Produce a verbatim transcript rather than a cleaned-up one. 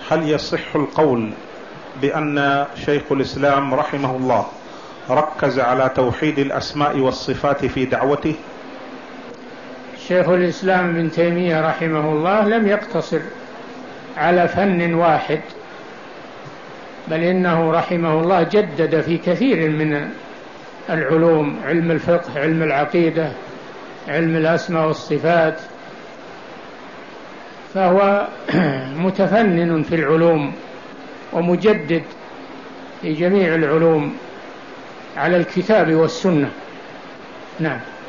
هل يصح القول بأن شيخ الإسلام رحمه الله ركز على توحيد الأسماء والصفات في دعوته؟ شيخ الإسلام ابن تيمية رحمه الله لم يقتصر على فن واحد، بل إنه رحمه الله جدد في كثير من العلوم: علم الفقه، علم العقيدة، علم الأسماء والصفات، فهو متفنن في العلوم ومجدد في جميع العلوم على الكتاب والسنة. نعم.